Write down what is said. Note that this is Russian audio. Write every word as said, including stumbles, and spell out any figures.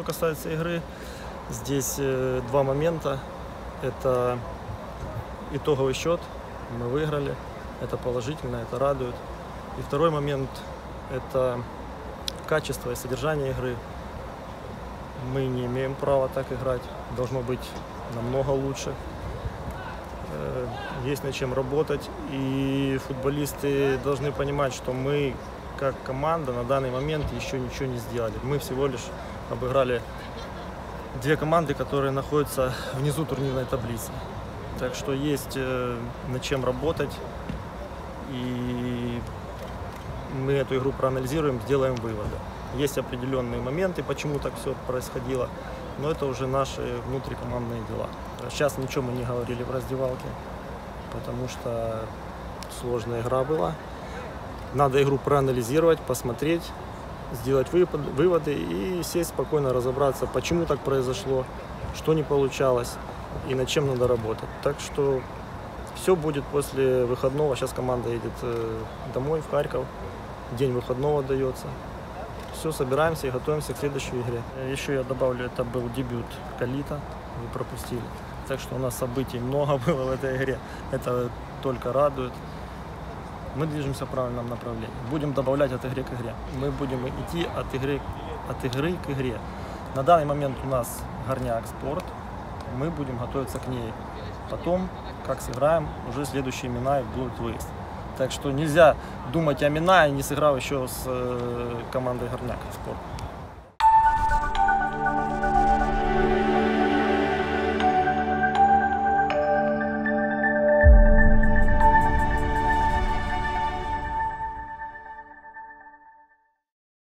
Что касается игры, здесь два момента. Это итоговый счет, мы выиграли, это положительно, это радует. И второй момент – это качество и содержание игры. Мы не имеем права так играть, должно быть намного лучше. Есть над чем работать, и футболисты должны понимать, что мы, как команда, на данный момент еще ничего не сделали. Мы всего лишь обыграли две команды, которые находятся внизу турнирной таблицы. Так что есть над чем работать, и мы эту игру проанализируем, сделаем выводы. Есть определенные моменты, почему так все происходило, но это уже наши внутрикомандные дела. Сейчас ничего мы не говорили в раздевалке, потому что сложная игра была. Надо игру проанализировать, посмотреть, сделать выводы и сесть спокойно, разобраться, почему так произошло, что не получалось и над чем надо работать. Так что все будет после выходного. Сейчас команда едет домой, в Харьков. День выходного дается. Все, собираемся и готовимся к следующей игре. Еще я добавлю, это был дебют Калита, вы пропустили. Так что у нас событий много было в этой игре. Это только радует. Мы движемся в правильном направлении. Будем добавлять от игры к игре. Мы будем идти от игры, от игры к игре. На данный момент у нас Горняк Спорт. Мы будем готовиться к ней. Потом, как сыграем, уже следующие имена будет выезд. Так что нельзя думать о Минае, не сыграв еще с командой Горняк Спорт.